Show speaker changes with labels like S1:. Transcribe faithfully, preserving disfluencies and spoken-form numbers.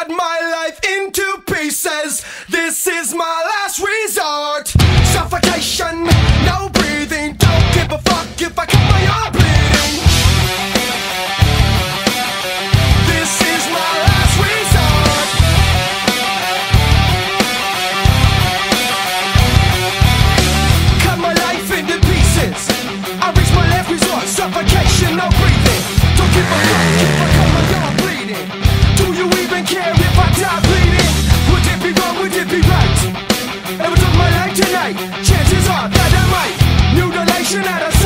S1: cut my life into pieces. This is my last resort. Suffocation, no breathing. Don't give a fuck if I cut my arm bleeding. This is my last resort. Cut my life into pieces. I reach my last resort. Suffocation, no breathing. Don't give a fuck if I cut my arm bleeding. Do you even care if I die bleeding? Would it be wrong, would it be right? If I took my life tonight, chances are that I might. Mutilation at a